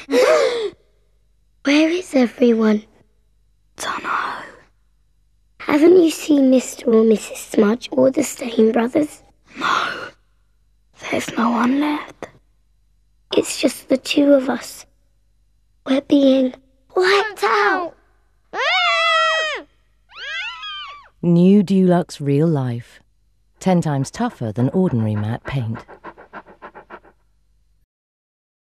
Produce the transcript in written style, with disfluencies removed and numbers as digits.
Where is everyone? Dunno. Haven't you seen Mr. or Mrs. Smudge or the Stain brothers? No. There's no one left. It's just the two of us. We're being wiped out. New Dulux Real Life. 10 times tougher than ordinary matte paint.